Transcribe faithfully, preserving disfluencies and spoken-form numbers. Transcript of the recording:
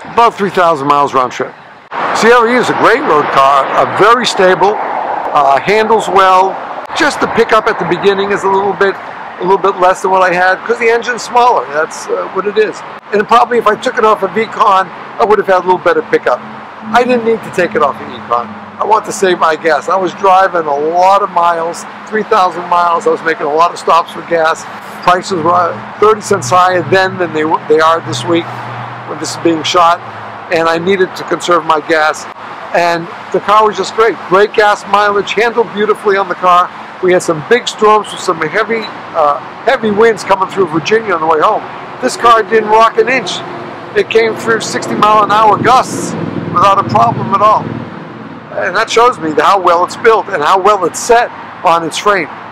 About three thousand miles round trip. C R E is a great road car, uh, very stable, uh, handles well. Just the pickup at the beginning is a little bit a little bit less than what I had because the engine's smaller. That's uh, what it is. And probably if I took it off a V-Con, I would have had a little better pickup. I didn't need to take it off an E-Con. I want to save my gas. I was driving a lot of miles, three thousand miles. I was making a lot of stops for gas. Prices were thirty cents higher then than they, they are this week when this is being shot. And I needed to conserve my gas. And the car was just great. Great gas mileage, handled beautifully on the car. We had some big storms with some heavy, uh, heavy winds coming through Virginia on the way home. This car didn't rock an inch. It came through sixty mile an hour gusts without a problem at all. And that shows me how well it's built and how well it's set on its frame.